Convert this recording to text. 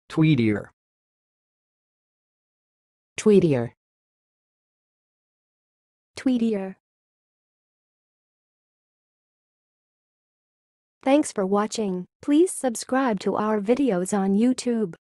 tweedier, tweedier, tweedier. Thanks for watching. Please subscribe to our videos on YouTube.